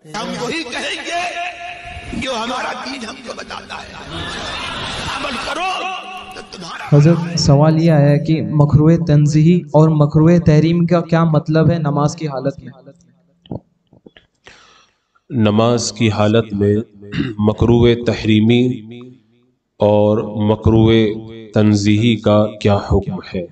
ہم وہی کہیں گے جو ہمارا دین ہم کو بتاتا ہے، عمل کرو تو تمہارا۔ حضرت سوال یہ آیا ہے کہ مکروہ تنزیہی اور مکروہ تحریمی کا کیا مطلب ہے نماز کی حالت میں؟ نماز کی حالت میں مکروہ تحریمی اور مکروہ تنزیہی کا کیا حکم ہے؟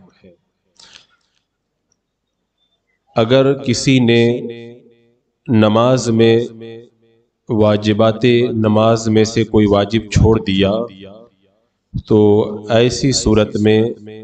اگر کسی نے نماز میں واجبات نماز میں سے کوئی واجب چھوڑ دیا تو ایسی صورت میں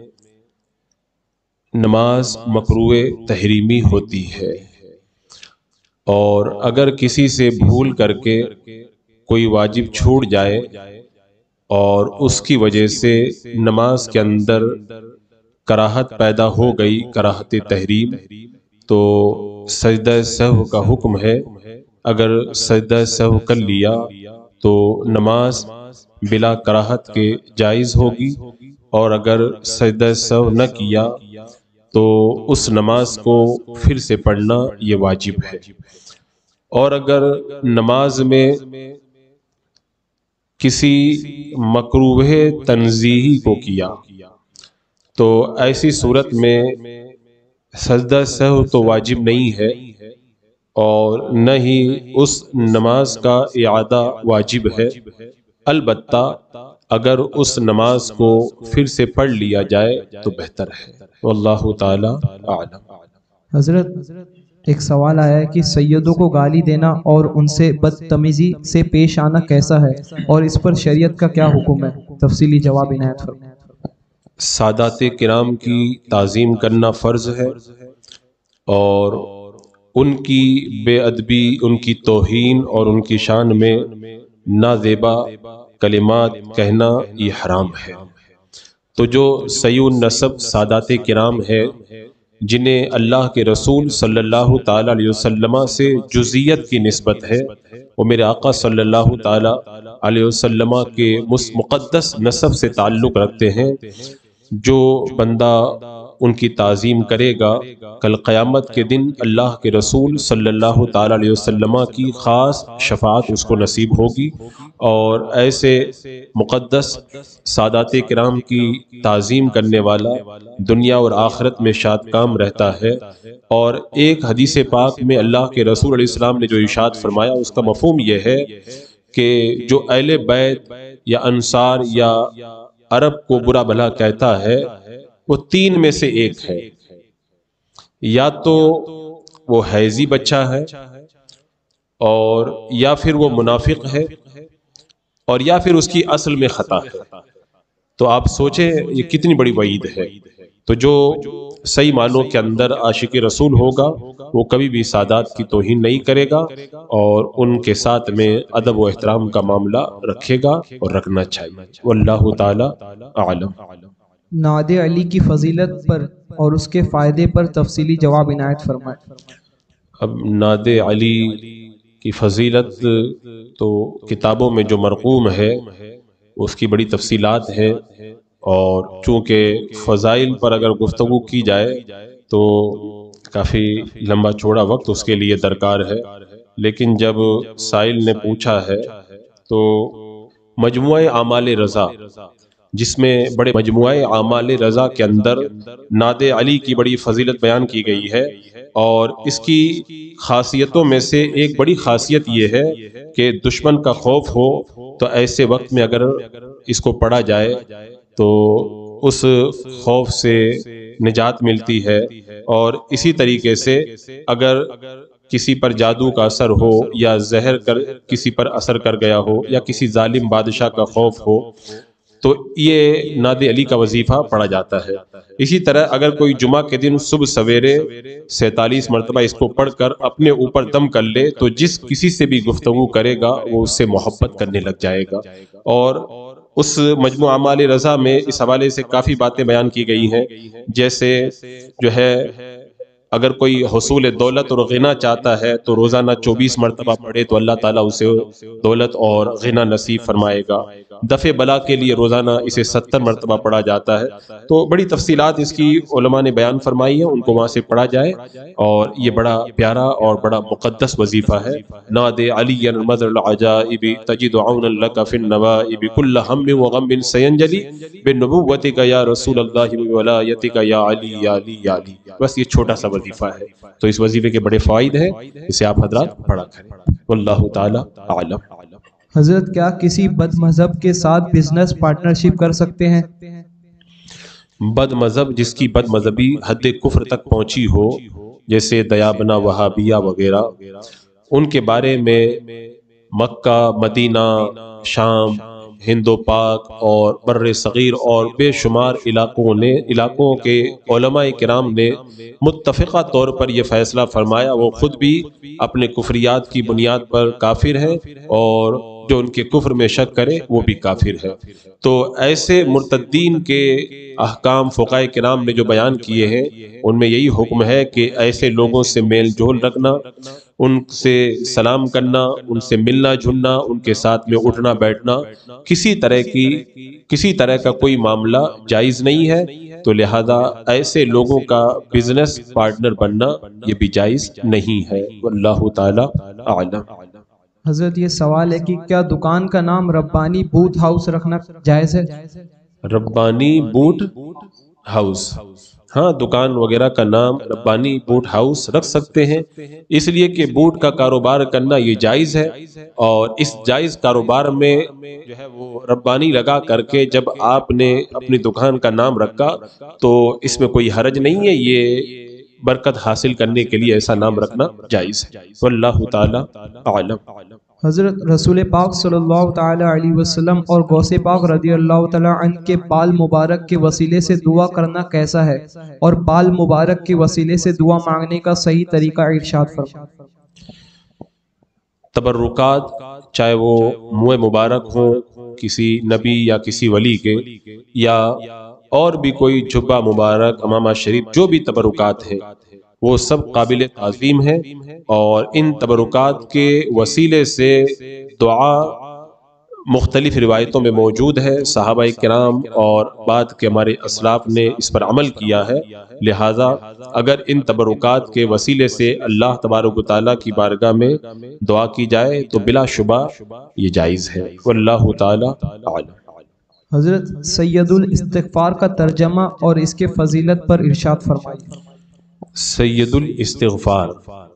نماز مکروہ تحریمی ہوتی ہے، اور اگر کسی سے بھول کر کے کوئی واجب چھوٹ جائے اور اس کی وجہ سے نماز کے اندر کراہت پیدا ہو گئی، کراہت تحریم، تو سجدہ سہو کا حکم ہے۔ اگر سجدہ سہو کر لیا تو نماز بلا کراہت کے جائز ہوگی، اور اگر سجدہ سہو نہ کیا تو اس نماز کو پھر سے پڑھنا یہ واجب ہے۔ اور اگر نماز میں کسی مکروہ تنزیہی کو کیا تو ایسی صورت میں سجدہ سہو تو واجب نہیں ہے، اور نہ ہی اس نماز کا اعادہ واجب ہے، البتہ اگر اس نماز کو پھر سے پڑھ لیا جائے تو بہتر ہے، واللہ تعالی اعلم۔ حضرت ایک سوال آیا ہے کہ سیدوں کو گالی دینا اور ان سے بدتمیزی سے پیش آنا کیسا ہے، اور اس پر شریعت کا کیا حکم ہے؟ تفصیلی جواب عنایت فرمائیں۔ سادات کرام کی تعظیم کرنا فرض ہے، اور ان کی بے ادبی، ان کی توہین اور ان کی شان میں نازیبا کلمات کہنا یہ حرام ہے۔ تو جو سیء النسب سادات کرام ہے، جنہیں اللہ کے رسول صلی اللہ تعالی علیہ وسلم سے جزیت کی نسبت ہے، وہ میرے آقا صلی اللہ تعالی علیہ وسلم کے مقدس نسب سے تعلق رکھتے ہیں۔ جو بندہ ان کی تعظیم کرے گا، کل قیامت کے دن اللہ کے رسول صلی اللہ تعالی علیہ وسلم کی خاص شفاعت اس کو نصیب ہوگی، اور ایسے مقدس سادات کرام کی تعظیم کرنے والا دنیا اور آخرت میں شاد کام رہتا ہے۔ اور ایک حدیث پاک میں اللہ کے رسول علیہ السلام نے جو ارشاد فرمایا، اس کا مفہوم یہ ہے کہ جو اہل بیت یا انصار یا عرب کو برا بھلا کہتا ہے، وہ تین میں سے ایک ہے، یا تو وہ حیضی بچہ ہے، اور یا پھر وہ منافق ہے، اور یا پھر اس کی اصل میں خطا ہے۔ تو آپ سوچیں یہ کتنی بڑی وعید ہے۔ تو جو صحیح معنوں کے اندر عاشق رسول ہوگا، وہ کبھی بھی سادات کی توہین نہیں کرے گا، اور ان کے ساتھ میں ادب و احترام کا معاملہ رکھے گا اور رکھنا چاہیے، واللہ تعالی اعلم۔ نعت علی کی فضیلت پر اور اس کے فائدے پر تفصیلی جواب عنایت فرمائیں۔ اب نعت علی کی فضیلت تو کتابوں میں جو مرقوم ہے اس کی بڑی تفصیلات ہیں، اور چونکہ فضائل پر اگر گفتگو کی جائے تو کافی لمبا چوڑا وقت اس کے لیے درکار ہے، لیکن جب سائل نے پوچھا ہے تو مجموعہ اعمال رضا، جس میں بڑے مجموعہ اعمال رضا کے اندر نعت علی کی بڑی فضیلت بیان کی گئی ہے، اور اس کی خاصیتوں میں سے ایک بڑی خاصیت یہ ہے کہ دشمن کا خوف ہو تو ایسے وقت میں اگر اس کو پڑھا جائے تو اس خوف سے نجات ملتی ہے، اور اسی طریقے سے اگر کسی پر جادو کا اثر ہو یا زہر کسی پر اثر کر گیا ہو یا کسی ظالم بادشاہ کا خوف ہو تو یہ نعت علی کا وظیفہ پڑھا جاتا ہے۔ اسی طرح اگر کوئی جمعہ کے دن صبح سویرے 47 مرتبہ اس کو پڑھ کر اپنے اوپر دم کر لے تو جس کسی سے بھی گفتگو کرے گا وہ اس سے محبت کرنے لگ جائے گا۔ اور اس مجموعہ اعمال رضا میں اس حوالے سے کافی باتیں بیان کی گئی ہیں، جیسے جو ہے اگر کوئی حصول دولت اور غنا چاہتا ہے تو روزانہ 24 مرتبہ پڑھے تو اللہ تعالیٰ اسے دولت اور غنا نصیب فرمائے گا۔ دفع بلا کے لیے روزانہ اسے 70 مرتبہ پڑھا جاتا ہے۔ تو بڑی تفصیلات اس کی علماء نے بیان فرمائی ہیں، ان کو وہاں سے پڑھا جائے، اور یہ بڑا پیارا اور بڑا مقدس وظیفہ ہے۔ ناد علی المذر العجائب تجد عونا لک فی النوائب کل ہم وغم سینجلی بنبوتک یا رسول اللہ ولایتک یا علی یا علی یا علی۔ بس یہ چھوٹا سا وظیفہ ہے، تو اس وظیفے کے بڑے فوائد ہیں، اسے آپ حضرات پڑھا کریں۔ واللہ تعالی اعلم۔ حضرت کیا کسی بد مذہب کے ساتھ بزنس پارٹنرشپ کر سکتے ہیں؟ بد مذہب، جس کی بد مذہبی حد کفر تک پہنچی ہو، جیسے دیابنا، وہابیہ وغیرہ، ان کے بارے میں مکہ، مدینہ، شام، ہند و پاک اور بر صغیر اور بے شمار علاقوں کے علماء کرام نے متفقہ طور پر یہ فیصلہ فرمایا وہ خود بھی اپنے کفریات کی بنیاد پر کافر ہیں، اور جو ان کے کفر میں شک کرے وہ بھی کافر ہے۔ تو ایسے مرتدین کے احکام فقہاء کرام نے جو بیان کیے ہیں، ان میں یہی حکم ہے کہ ایسے لوگوں سے میل جول رکھنا، ان سے سلام کرنا، ان سے ملنا جلنا، ان کے ساتھ میں اٹھنا بیٹھنا، کسی طرح کا کوئی معاملہ جائز نہیں ہے۔ تو لہذا ایسے لوگوں کا بزنس پارٹنر بننا یہ بھی جائز نہیں ہے۔ واللہ تعالی اعلم۔ حضرت یہ سوال ہے کہ کیا دکان کا نام ربانی بوٹ ہاؤس رکھنا جائز ہے؟ ربانی بوٹ ہاؤس، ہاں، دکان وغیرہ کا نام ربانی بوٹ ہاؤس رکھ سکتے ہیں، اس لیے کہ بوٹ کا کاروبار کرنا یہ جائز ہے، اور اس جائز کاروبار میں جو ہے وہ ربانی لگا کر کے جب آپ نے اپنی دکان کا نام رکھا تو اس میں کوئی حرج نہیں ہے، یہ برکت حاصل کرنے کے لیے ایسا نام رکھنا جائز ہے۔ واللہ تعالی اعلم۔ حضرت رسول پاک صلی اللہ تعالی علیہ وسلم اور غوث پاک رضی اللہ تعالی عنہ کے بال مبارک کے وسیلے سے دعا کرنا کیسا ہے، اور بال مبارک کے وسیلے سے دعا مانگنے کا صحیح طریقہ ارشاد فرمائیں۔ تبرکات، چاہے وہ منہ مبارک ہوں کسی نبی یا کسی ولی کے، یا اور بھی کوئی جھبا مبارک، امامہ شریف، جو بھی تبرکات ہیں وہ سب قابل تعظیم ہیں، اور ان تبرکات کے وسیلے سے دعا مختلف روایتوں میں موجود ہے، صحابہ کرام اور بعد کے ہمارے اسلاف نے اس پر عمل کیا ہے، لہٰذا اگر ان تبرکات کے وسیلے سے اللہ تبارک و تعالیٰ کی بارگاہ میں دعا کی جائے تو بلا شبہ یہ جائز ہے۔ واللہ تعالی اعلم۔ حضرت سید الاستغفار کا ترجمہ اور اس کے فضیلت پر ارشاد فرمائیے۔ سید الاستغفار،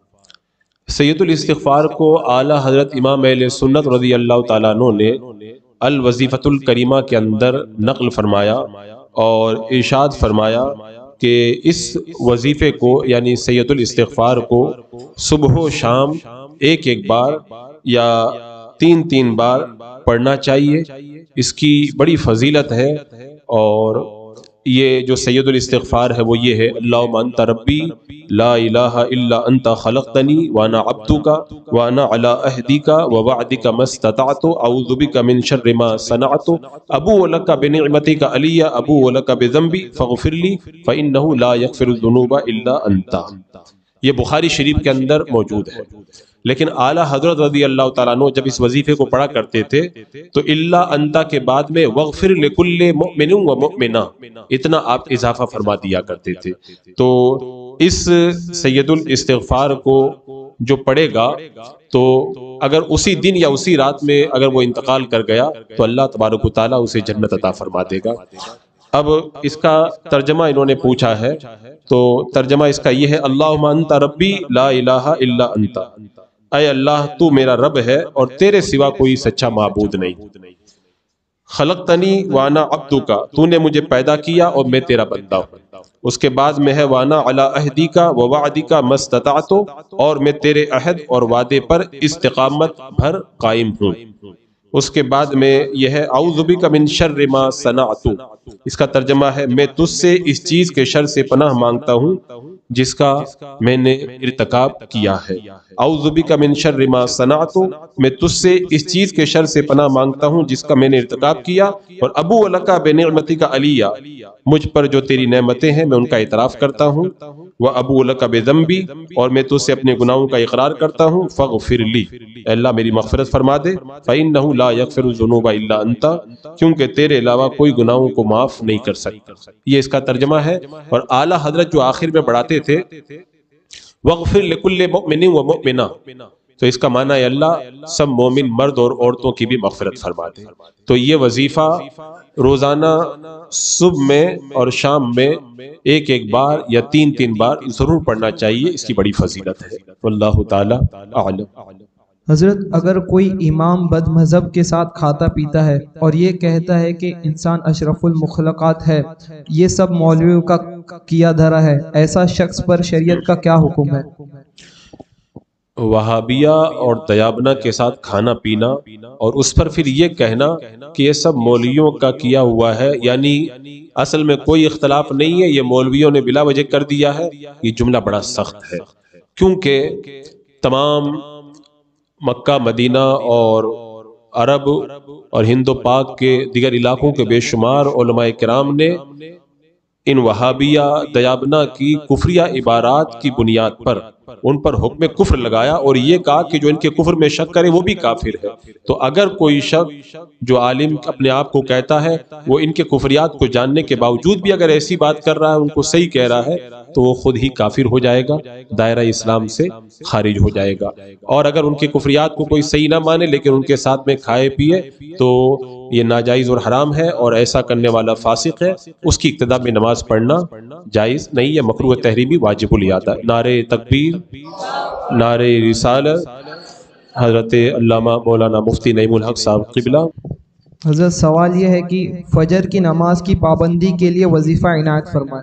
سید الاستغفار کو اعلیٰ حضرت امام اہل سنت رضی اللہ تعالیٰ عنہ نے الوظیفۃ الکریمہ کے اندر نقل فرمایا اور ارشاد فرمایا کہ اس وظیفے کو یعنی سید الاستغفار کو صبح و شام ایک بار یا 3 بار پڑھنا چاہیے، اس کی بڑی فضیلت ہے۔ اور یہ جو سید الاستغفار ہے وہ یہ ہے: اللہم انت ربی لا الہ الا انت خلقتنی وانا عبدک وانا علی عہدک ووعدک ما استطعت اعوذ بک من شر ما صنعت ابوء لک بنعمتک علی ابوء لک بذنبی فاغفر لی فانہ لا یغفر الذنوب الا انت۔ یہ بخاری شریف کے اندر موجود ہے، لیکن اعلیٰ حضرت رضی اللہ تعالیٰ عنہ جب اس وظیفے کو پڑھا کرتے تھے تو الا انتا کے بعد میں وغفر لکل مؤمن و مؤمنہ اتنا آپ اضافہ فرما دیا کرتے تھے۔ تو اس سید الاستغفار کو جو پڑھے گا تو اگر اسی دن یا اسی رات میں اگر وہ انتقال کر گیا تو اللہ تبارک و تعالیٰ اسے جنت عطا فرما دے گا۔ اب اس کا ترجمہ انہوں نے پوچھا ہے، تو ترجمہ اس کا یہ ہے: اللہم انت ربی لا الہ الا انت، اے اللہ تو میرا رب ہے اور تیرے سوا کوئی سچا معبود نہیں۔ خلقتنی وانا عبدک، تو نے مجھے پیدا کیا اور میں تیرا بندہ ہوں۔ اس کے بعد میں ہے وانا علی عہدک ووعدک ما استطعت، اور میں تیرے عہد اور وعدے پر استقامت بھر قائم ہوں۔ اس کے بعد میں یہ ہے اعوذ بک من شر ما صنعت، اس کا ترجمہ ہے میں تجھ سے اس چیز کے شر سے پناہ مانگتا ہوں جس کا میں نے ارتکاب کیا ہے۔ اعوذ بک من شر ما صنعت، میں تجھ سے اس چیز کے شر سے پناہ مانگتا ہوں جس کا میں نے ارتکاب کیا، اور ابوء لک بنعمتک علی، مجھ پر جو تیری نعمتیں ہیں میں ان کا اعتراف کرتا ہوں، وَأَبُوءُ لَكَ بِذَنبِي، اور میں تجھ سے اپنے گناہوں کا اقرار کرتا ہوں، فَاغْفِرْ لِی، اے اللہ میری مغفرت فرما دے، فَإِنَّهُ لَا يَغْفِرُ الذُّنُوبَ إِلَّا أَنْتَ، کیونکہ تیرے علاوہ کوئی گناہوں کو معاف نہیں کر سکتا۔ یہ اس کا ترجمہ ہے۔ اور اعلیٰ حضرت جو آخر میں بڑھاتے تھے وَاغْفِرْ لِكُلِّ مُؤْمِنٍ وَمُؤْمِنَةٍ، تو اس کا معنی ہے اللہ سب مومن مرد اور عورتوں کی بھی مغفرت فرما دے۔ تو یہ وظیفہ روزانہ صبح میں اور شام میں ایک ایک بار یا تین تین بار ضرور پڑھنا چاہیے، اس کی بڑی فضیلت ہے۔ واللہ تعالی اعلم۔ حضرت اگر کوئی امام بد مذہب کے ساتھ کھاتا پیتا ہے اور یہ کہتا ہے کہ انسان اشرف المخلوقات ہے، یہ سب مولویوں کا کیا دھرا ہے، ایسا شخص پر شریعت کا کیا حکم ہے؟ وہابیہ اور دیابنا کے ساتھ کھانا پینا اور اس پر پھر یہ کہنا کہ یہ سب مولویوں کا کیا ہوا ہے، یعنی اصل میں کوئی اختلاف نہیں ہے، یہ مولویوں نے بلا وجہ کر دیا ہے، یہ جملہ بڑا سخت ہے۔ کیونکہ تمام مکہ مدینہ اور عرب اور ہند و پاک کے دیگر علاقوں کے بے شمار علماء کرام نے ان وہابیہ دیابنا کی کفریہ عبارات کی بنیاد پر ان پر حکم کفر لگایا اور یہ کہا کہ جو ان کے کفر میں شک کرے وہ بھی کافر ہے۔ تو اگر کوئی شخص جو عالم اپنے آپ کو کہتا ہے وہ ان کے کفریات کو جاننے کے باوجود بھی اگر ایسی بات کر رہا ہے، ان کو صحیح کہہ رہا ہے، تو وہ خود ہی کافر ہو جائے گا، دائرہ اسلام سے خارج ہو جائے گا۔ اور اگر ان کے کفریات کو کوئی صحیح نہ مانے لیکن ان کے ساتھ میں کھائے پیے تو یہ ناجائز اور حرام ہے، اور ایسا کرنے والا فاسق ہے، اس کی اقتداء میں نماز پڑھنا جائز نہیں ہے، مکروہ تحریمی واجب الادا۔ نعرہ تکبیر، نعرہ رسالت، حضرت علامہ مولانا مفتی نعیم الحق صاحب قبلہ۔ حضرت سوال یہ ہے کہ فجر کی نماز کی پابندی کے لیے وظیفہ عنایت فرمائیں۔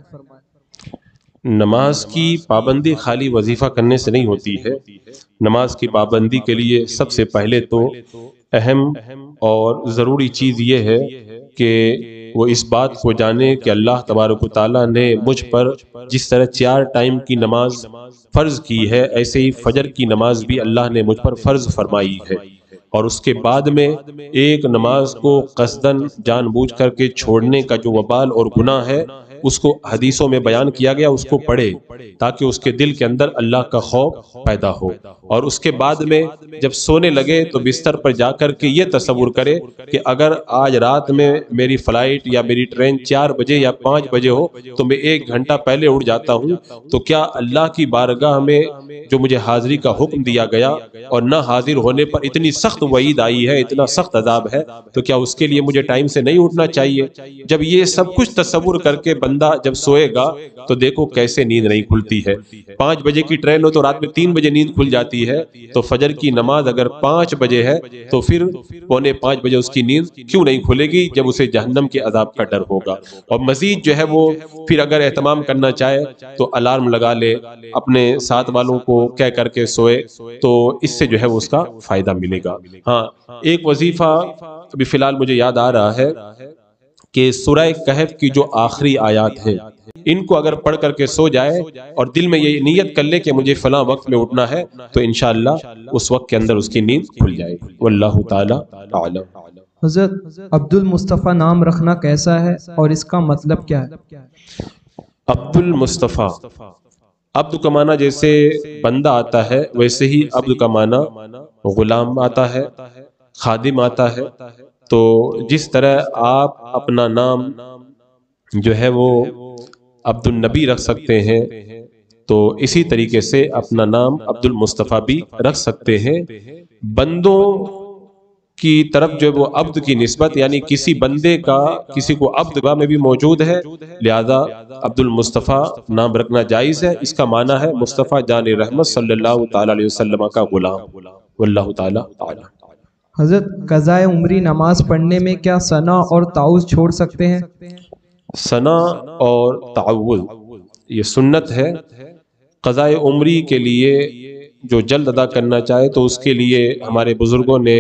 نماز کی پابندی خالی وظیفہ کرنے سے نہیں ہوتی ہے۔ نماز کی پابندی کے لیے سب سے پہلے تو اہم اور ضروری چیز یہ ہے کہ وہ اس بات کو جانے کہ اللہ تبارک و تعالیٰ نے مجھ پر جس طرح 4 ٹائم کی نماز فرض کی ہے، ایسے ہی فجر کی نماز بھی اللہ نے مجھ پر فرض فرمائی ہے، اور اس کے بعد میں ایک نماز کو قصداً جان بوجھ کر کے چھوڑنے کا جو وبال اور گناہ ہے اس کو حدیثوں میں بیان کیا گیا، اس کو پڑھے تاکہ اس کے دل کے اندر اللہ کا خوف پیدا ہو، اور اس کے بعد میں جب سونے لگے تو بستر پر جا کر کے یہ تصور کرے کہ اگر آج رات میں میری فلائٹ یا میری ٹرین 4 بجے یا 5 بجے ہو تو میں 1 گھنٹہ پہلے اٹھ جاتا ہوں، تو کیا اللہ کی بارگاہ میں جو مجھے حاضری کا حکم دیا گیا اور نہ حاضر ہونے پر اتنی سخت وعید آئی ہے، اتنا سخت عذاب ہے، تو کیا اس کے لیے مجھے ٹائم سے نہیں اٹھنا چاہیے؟ جب یہ سب کچھ تصور کر کے بندہ جب سوئے گا تو دیکھو کیسے نیند نہیں کھلتی ہے۔ 5 بجے کی ٹرین ہو تو رات میں 3 بجے نیند کھل جاتی ہے، تو فجر کی نماز اگر 5 بجے ہے تو پھر 4:45 بجے اس کی نیند کیوں نہیں کھلے گی جب اسے جہنم کے عذاب کا ڈر ہوگا؟ اور مزید جو ہے وہ پھر اگر اہتمام کرنا چاہے تو الارم لگا لے، اپنے ساتھ والوں کو کہہ کر کے سوئے، تو اس سے جو ہے وہ اس کا فائدہ ملے گا۔ ہاں، ایک وظیفہ ابھی فی الحال مجھے یاد آ رہا ہے کہ سورہ کہف کی جو آخری آیات ہیں ان کو اگر پڑھ کر کے سو جائے اور دل میں یہ نیت کر لے کہ مجھے فلاں وقت میں اٹھنا ہے، تو انشاءاللہ اس وقت کے اندر اس کی نیند کھل جائے گی۔ واللہ تعالی اعلم۔ حضرت عبد المصطفیٰ نام رکھنا کیسا ہے اور اس کا مطلب کیا ہے؟ عبد المصطفیٰ، عبد کا معنی جیسے بندہ آتا ہے ویسے ہی عبد کا معنی غلام آتا ہے، خادم آتا ہے۔ تو جس طرح آپ اپنا نام جو ہے وہ عبد النبی رکھ سکتے ہیں، تو اسی طریقے سے اپنا نام عبد المصطفیٰ بھی رکھ سکتے ہیں۔ بندوں کی طرف جو وہ عبد کی نسبت، یعنی کسی بندے کا کسی کو عبد میں بھی موجود ہے، لہذا عبد المصطفیٰ نام رکھنا جائز ہے۔ اس کا معنی ہے مصطفیٰ جان رحمت صلی اللہ تعالی علیہ وسلم کا غلام۔ واللہ تعالی اعلم۔ حضرت قضائے عمری نماز پڑھنے میں کیا ثنا اور تعوذ چھوڑ سکتے ہیں؟ ثنا اور تعوذ یہ سنت ہے۔ قضائے عمری کے لیے جو جلد ادا کرنا چاہے تو اس کے لیے ہمارے بزرگوں نے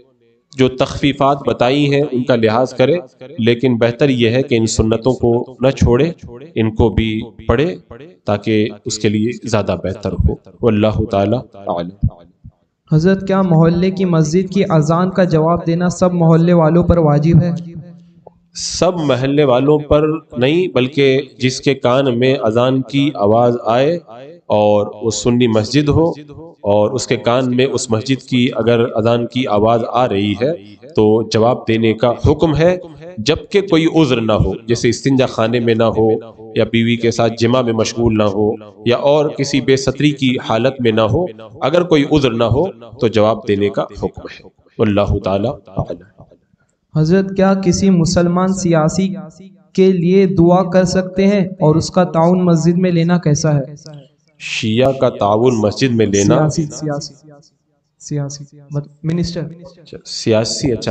جو تخفیفات بتائی ہیں ان کا لحاظ کرے، لیکن بہتر یہ ہے کہ ان سنتوں کو نہ چھوڑے، ان کو بھی پڑھے تاکہ اس کے لیے زیادہ بہتر ہو۔ واللہ تعالی اعلم۔ حضرت کیا محلے کی مسجد کی اذان کا جواب دینا سب محلے والوں پر واجب ہے؟ سب محلے والوں پر نہیں، بلکہ جس کے کان میں اذان کی آواز آئے اور وہ سنی مسجد ہو اور اس کے کان میں اس مسجد کی اگر اذان کی آواز آ رہی ہے تو جواب دینے کا حکم ہے، جبکہ کوئی عذر نہ ہو، جیسے استنجا خانے میں نہ ہو یا بیوی کے ساتھ جماع میں مشغول نہ ہو یا اور کسی بے ستری کی حالت میں نہ ہو۔ اگر کوئی عذر نہ ہو تو جواب دینے کا حکم ہے۔ واللہ تعالی اعلم۔ حضرت کیا کسی مسلمان سیاسی کے لیے دعا کر سکتے ہیں اور اس کا تعاون مسجد میں لینا کیسا ہے؟ شیعہ کا تعاون مسجد میں لینا، سیاسی منسٹر، سیاسی، اچھا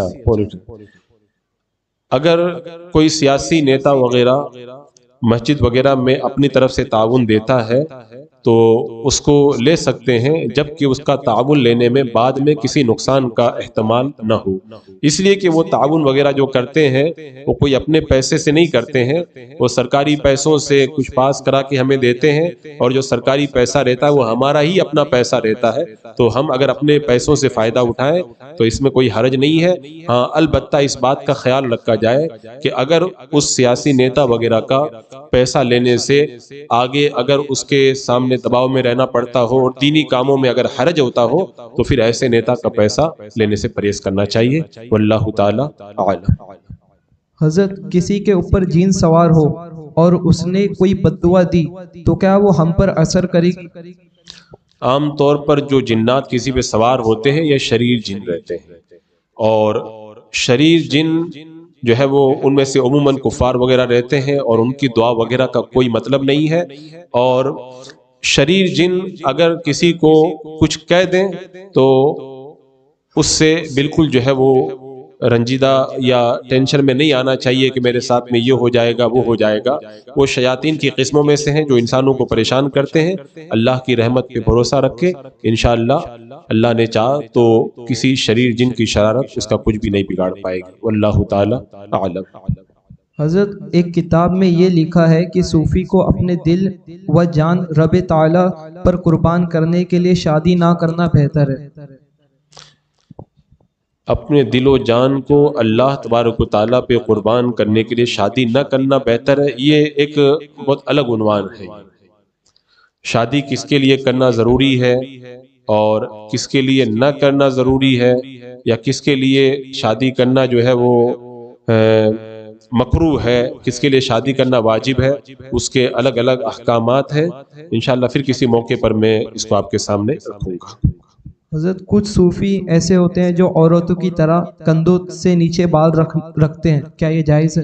اگر کوئی سیاسی نیتا وغیرہ مسجد وغیرہ میں اپنی طرف سے تعاون دیتا ہے تو اس کو لے سکتے ہیں، جبکہ اس کا تعاون لینے میں بعد میں کسی نقصان کا احتمال نہ ہو، اس لیے کہ وہ تعاون وغیرہ جو کرتے ہیں وہ کوئی اپنے پیسے سے نہیں کرتے ہیں، وہ سرکاری پیسوں سے کچھ پاس کرا کے ہمیں دیتے ہیں، اور جو سرکاری پیسہ رہتا ہے وہ ہمارا ہی اپنا پیسہ رہتا ہے، تو ہم اگر اپنے پیسوں سے فائدہ اٹھائیں تو اس میں کوئی حرج نہیں ہے۔ ہاں البتہ اس بات کا خیال رکھا جائے کہ اگر اس سیاسی نیتا وغیرہ کا پیسہ لینے سے آگے اگر اس کے سامنے دباؤ میں رہنا پڑتا ہو اور دینی کاموں میں اگر حرج ہوتا ہو تو پھر ایسے نیتا کا پیسہ لینے سے پرہیز کرنا چاہیے۔ واللہ تعالی اعلم۔ حضرت کسی کے اوپر جین سوار ہو اور اس نے کوئی بد دعا دی تو کیا وہ ہم پر اثر کرے گی؟ عام طور پر جو جنات کسی پہ سوار ہوتے ہیں یہ شریر جن رہتے ہیں، اور شریر جن جو ہے وہ ان میں سے عموماً کفار وغیرہ رہتے ہیں اور ان کی دعا وغیرہ کا کوئی مطلب نہیں ہے، اور شریر جن اگر کسی کو کچھ کہہ دیں تو اس سے بالکل جو ہے وہ رنجیدہ یا ٹینشن میں نہیں آنا چاہیے کہ میرے ساتھ میں یہ ہو جائے گا وہ ہو جائے گا۔ وہ شیاطین کی قسموں میں سے ہیں جو انسانوں کو پریشان کرتے ہیں۔ اللہ کی رحمت پہ بھروسہ رکھے، انشاءاللہ اللہ نے چاہا تو کسی شریر جن کی شرارت اس کا کچھ بھی نہیں بگاڑ پائے گی۔ واللہ تعالی اعلم۔ حضرت ایک کتاب میں یہ لکھا ہے کہ صوفی کو اپنے دل و جان رب تعالی پر قربان کرنے کے لیے شادی نہ کرنا بہتر ہے۔ اپنے دل و جان کو اللہ تبارک و تعالیٰ پہ قربان کرنے کے لیے شادی نہ کرنا بہتر ہے، یہ ایک بہت الگ عنوان ہے۔ شادی کس کے لیے کرنا ضروری ہے اور کس کے لیے نہ کرنا ضروری ہے، یا کس کے لیے شادی کرنا جو ہے وہ مکروہ ہے، کس کے لیے شادی کرنا واجب ہے، اس کے الگ الگ احکامات ہیں۔ انشاءاللہ پھر کسی موقع پر میں اس کو آپ کے سامنے رکھوں گا۔ حضرت کچھ صوفی ایسے ہوتے ہیں جو عورتوں کی طرح کندھوں سے نیچے بال رکھتے ہیں، کیا یہ جائز ہے؟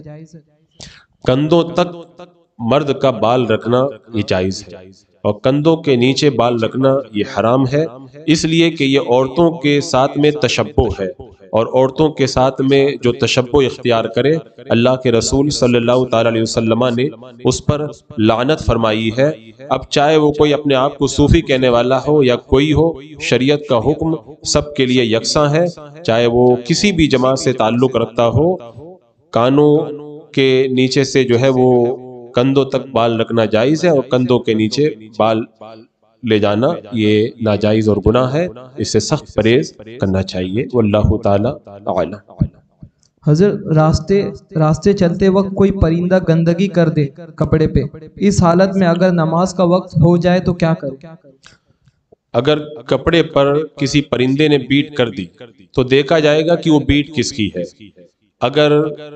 کندھوں تک مرد کا بال رکھنا یہ جائز ہے، اور کندھوں کے نیچے بال رکھنا یہ حرام ہے، اس لیے کہ یہ عورتوں کے ساتھ میں تشبہ ہے، اور عورتوں کے ساتھ میں جو تشبہ اختیار کرے اللہ کے رسول صلی اللہ تعالی علیہ وسلم نے اس پر لعنت فرمائی ہے۔ اب چاہے وہ کوئی اپنے آپ کو صوفی کہنے والا ہو یا کوئی ہو، شریعت کا حکم سب کے لیے یکساں ہے، چاہے وہ کسی بھی جماعت سے تعلق رکھتا ہو، کانوں کے نیچے سے جو ہے وہ کندھوں تک بال رکھنا جائز ہے، اور کندھوں کے نیچے بال لے جانا یہ ناجائز اور گناہ ہے، اس سے سخت پرہیز کرنا چاہیے۔ واللہ تعالی اعلم۔ حضرت راستے چلتے وقت کوئی پرندہ گندگی کر دے کپڑے پہ، اس حالت میں اگر نماز کا وقت ہو جائے تو کیا کرے؟ اگر کپڑے پر کسی پرندے نے بیٹ کر دی تو دیکھا جائے گا کہ وہ بیٹ کس کی ہے۔ اگر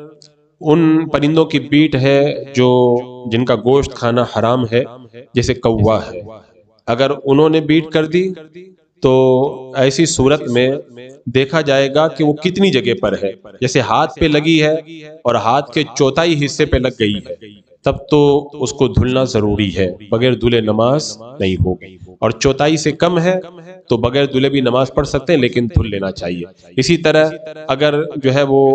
ان پرندوں کی بیٹ ہے جو جن کا گوشت کھانا حرام ہے، جیسے کوا ہے، اگر انہوں نے بیٹ کر دی تو ایسی صورت میں دیکھا جائے گا کہ وہ کتنی جگہ پر ہے، جیسے ہاتھ پہ لگی ہے اور ہاتھ کے چوتھائی حصے پہ لگ گئی ہے، تب تو اس کو دھلنا ضروری ہے، بغیر دھلے نماز نہیں ہوگی، اور چوتھائی سے کم ہے تو بغیر دھلے بھی نماز پڑھ سکتے ہیں لیکن دھل لینا چاہیے۔ اسی طرح اگر جو ہے وہ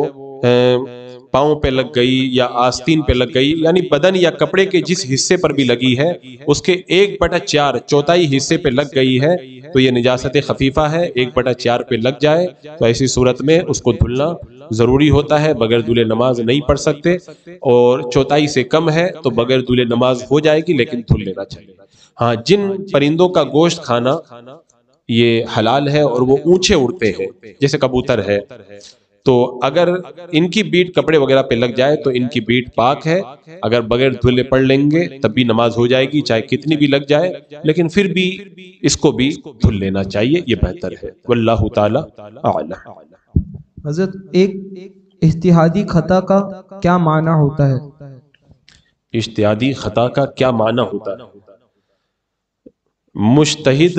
پاؤں پہ لگ گئی یا آستین پہ لگ گئی، یعنی بدن یا کپڑے کے جس حصے پر بھی لگی ہے اس کے 1/4 چوتھائی حصے پہ لگ گئی ہے تو یہ نجاست خفیفہ ہے، 1/4 پہ لگ جائے تو ایسی صورت میں اس کو دھلنا ضروری ہوتا ہے، بغیر دھلے نماز نہیں پڑھ سکتے، اور چوتھائی سے کم ہے تو بغیر دھلے نماز ہو جائے گی لیکن دھل لینا چاہیے۔ ہاں، جن پرندوں کا گوشت کھانا یہ حلال ہے اور وہ اونچے اڑتے ہیں، جیسے کبوتر ہے تو اگر ان کی بیٹ کپڑے وغیرہ پہ لگ جائے تو ان کی بیٹ پاک ہے، اگر بغیر دھلے پڑھ لیں گے تب بھی نماز ہو جائے گی، چاہے کتنی بھی لگ جائے، لیکن پھر بھی اس کو بھی دھل لینا چاہیے، یہ بہتر ہے۔ واللہ تعالی اعلم۔ حضرت ایک اجتہادی خطا کا کیا معنی ہوتا ہے؟ اجتہادی خطا کا کیا معنی ہوتا ہے؟ مجتہد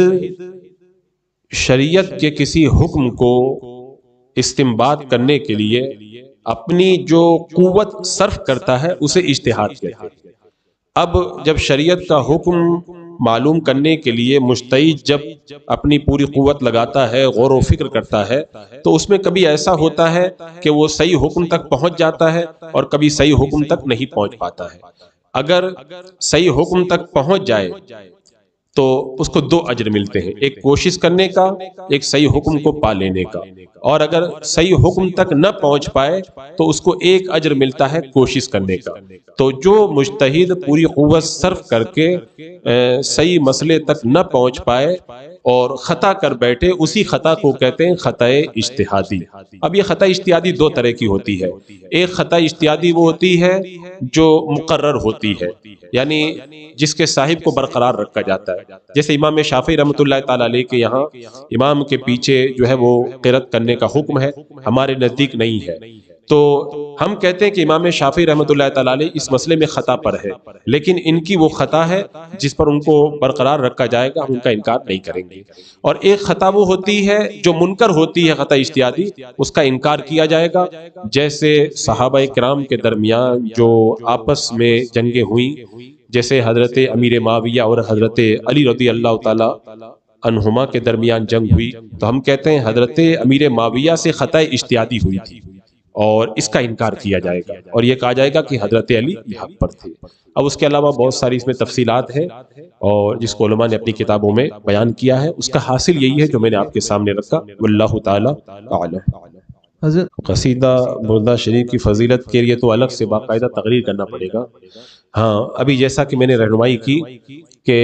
شریعت کے کسی حکم کو استنباط کرنے کے لیے اپنی جو قوت صرف کرتا ہے اسے اجتہاد کہتے ہیں۔ اب جب شریعت کا حکم معلوم کرنے کے لیے مجتہد جب اپنی پوری قوت لگاتا ہے، غور و فکر کرتا ہے، تو اس میں کبھی ایسا ہوتا ہے کہ وہ صحیح حکم تک پہنچ جاتا ہے اور کبھی صحیح حکم تک نہیں پہنچ پاتا ہے۔ اگر صحیح حکم تک پہنچ جائے تو اس کو 2 اجر ملتے ہیں، ایک کوشش کرنے کا، ایک صحیح حکم کو پا لینے کا، اور اگر صحیح حکم تک نہ پہنچ پائے تو اس کو 1 اجر ملتا ہے کوشش کرنے کا۔ تو جو مجتہد پوری قوت صرف کر کے صحیح مسئلے تک نہ پہنچ پائے اور خطا کر بیٹھے، اسی خطا کو کہتے ہیں خطا اجتہادی۔ اب یہ خطا اجتہادی 2 طرح کی ہوتی ہے۔ ایک خطا اجتہادی وہ ہوتی ہے جو مقرر ہوتی ہے، یعنی جس کے صاحب کو برقرار رکھا جاتا ہے، جیسے امام شافعی رحمۃ اللہ تعالی علیہ کے یہاں امام کے پیچھے جو ہے وہ قرات کرنے کا حکم ہے، ہمارے نزدیک نہیں ہے، تو ہم کہتے ہیں کہ امام شافعی رحمۃ اللہ تعالی علیہ اس مسئلے میں خطا پر ہے، لیکن ان کی وہ خطا ہے جس پر ان کو برقرار رکھا جائے گا، ہم ان کا انکار نہیں کریں گے۔ اور ایک خطا وہ ہوتی ہے جو منکر ہوتی ہے، خطا اجتہادی، اس کا انکار کیا جائے گا، جیسے صحابہ کرام کے درمیان جو آپس میں جنگیں ہوئیں، جیسے حضرت امیر معاویہ اور حضرت علی رضی اللہ تعالی عنہما کے درمیان جنگ ہوئی، تو ہم کہتے ہیں حضرت امیر معاویہ سے خطا اجتہادی ہوئی تھی اور اس کا انکار کیا جائے گا، اور یہ کہا جائے گا کہ حضرت علی حق پر تھے۔ اب اس کے علاوہ بہت ساری اس میں تفصیلات ہیں، اور جس کو علماء نے اپنی کتابوں میں بیان کیا ہے، اس کا حاصل یہی ہے جو میں نے آپ کے سامنے رکھا۔ واللہ تعالی اعلم۔ حضرت قصیدہ بردہ شریف کی فضیلت کے لیے تو الگ سے باقاعدہ تقریر کرنا پڑے گا۔ ہاں، ابھی جیسا کہ میں نے رہنمائی کی کہ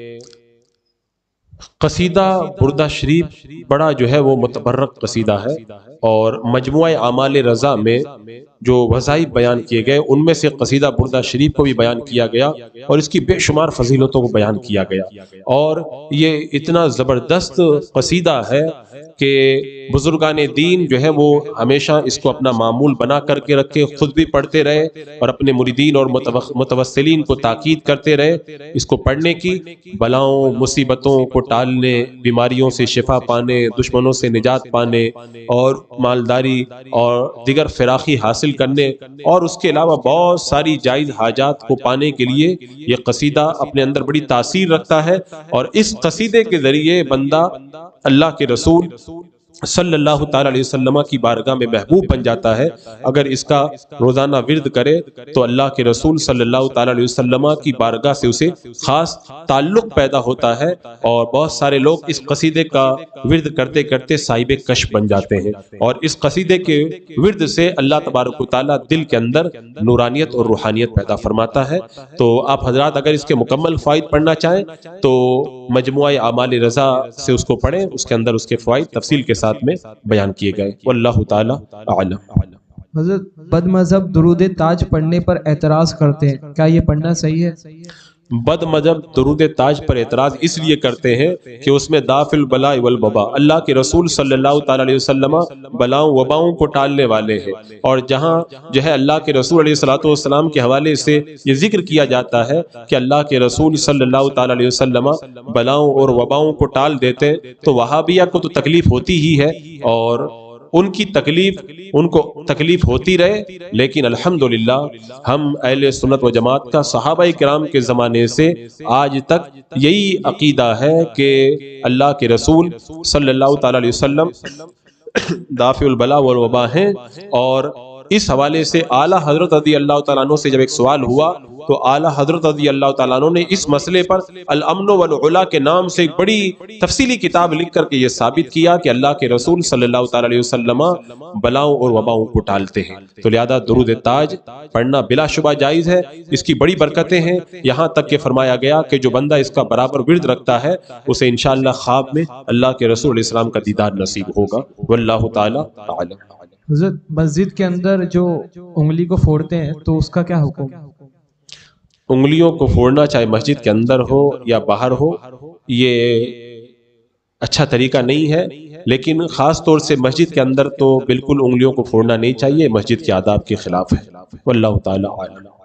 قصیدہ بردہ شریف بڑا جو ہے وہ متبرک قصیدہ ہے، اور مجموعہ اعمال رضا میں جو وظائف بیان کیے گئے ان میں سے قصیدہ بردہ شریف کو بھی بیان کیا گیا، اور اس کی بے شمار فضیلتوں کو بیان کیا گیا، اور یہ اتنا زبردست قصیدہ ہے کہ بزرگان دین جو ہے وہ ہمیشہ اس کو اپنا معمول بنا کر کے رکھے، خود بھی پڑھتے رہے اور اپنے مریدین اور متوسلین کو تاکید کرتے رہے اس کو پڑھنے کی، بلاؤں مصیبتوں کو ٹالنے، بیماریوں سے شفا پانے، دشمنوں سے نجات پانے، اور مالداری اور دیگر فراخی حاصل کرنے، اور اس کے علاوہ بہت ساری جائز حاجات کو پانے کے لیے یہ قصیدہ اپنے اندر بڑی تاثیر رکھتا ہے۔ اور اس قصیدے کے ذریعے بندہ اللہ کے رسول صلی اللہ تعالی علیہ وسلم کی بارگاہ میں محبوب بن جاتا ہے۔ اگر اس کا روزانہ ورد کرے تو اللہ کے رسول صلی اللہ تعالی علیہ وسلم کی بارگاہ سے اسے خاص تعلق پیدا ہوتا ہے، اور بہت سارے لوگ اس قصیدے کا ورد کرتے کرتے صاحب کشف بن جاتے ہیں، اور اس قصیدے کے ورد سے اللہ تبارک و تعالی دل کے اندر نورانیت اور روحانیت پیدا فرماتا ہے۔ تو آپ حضرات اگر اس کے مکمل فوائد پڑھنا چاہیں تو مجموعہ اعمال رضا سے اس کو پڑھیں، اس کے اندر اس کے فوائد تفصیل کے ساتھ میں بیان کیے گئے۔ واللہ تعالی اعلم۔ حضرت بد مذہب درود تاج پڑھنے پر اعتراض کرتے ہیں، کیا یہ پڑھنا صحیح ہے؟ بد مذہب درود تاج پر اعتراض اس لیے کرتے ہیں کہ اس میں دافع البلاء والوباء، اللہ کے رسول صلی اللہ تعالی علیہ وسلم بلاؤں وباؤں کو ٹالنے والے ہیں، اور جہاں جو ہے اللہ کے رسول علیہ الصلوۃ والسلام کے حوالے سے یہ ذکر کیا جاتا ہے کہ اللہ کے رسول صلی اللہ تعالی علیہ وسلم بلاؤں اور وباؤں کو ٹال دیتے، تو وہابیہ کو تو تکلیف ہوتی ہی ہے، اور ان کی تکلیف ان کو تکلیف ہوتی رہے، لیکن الحمدللہ ہم اہل سنت و جماعت کا صحابہ کرام کے زمانے سے آج تک یہی عقیدہ ہے کہ اللہ کے رسول صلی اللہ تعالی علیہ وسلم دافع البلاء والوباء ہیں۔ اور اس حوالے سے اعلیٰ حضرت رضی اللہ تعالیٰ عنہ سے جب ایک سوال ہوا تو اعلیٰ حضرت رضی اللہ تعالیٰ عنہ نے اس مسئلے پر الامن والعلا کے نام سے ایک بڑی تفصیلی کتاب لکھ کر کے یہ ثابت کیا کہ اللہ کے رسول صلی اللہ تعالیٰ علیہ وسلم بلاؤں اور وباؤں کو ٹالتے ہیں۔ تو لہذا درود تاج پڑھنا بلا شبہ جائز ہے، اس کی بڑی برکتیں ہیں، یہاں تک کہ فرمایا گیا کہ جو بندہ اس کا برابر ورد رکھتا ہے اسے انشاءاللہ خواب میں اللہ کے رسول علیہ السلام کا دیدار نصیب ہوگا۔ واللہ تعالی اعلم۔ حضرت مسجد کے اندر جو انگلی کو پھوڑتے ہیں تو اس کا کیا حکم؟ انگلیوں کو پھوڑنا چاہے مسجد کے اندر ہو یا باہر ہو یہ اچھا طریقہ نہیں ہے، لیکن خاص طور سے مسجد کے اندر تو بالکل انگلیوں کو پھوڑنا نہیں چاہیے، مسجد کے آداب کے خلاف ہے۔ واللہ تعالی اعلم۔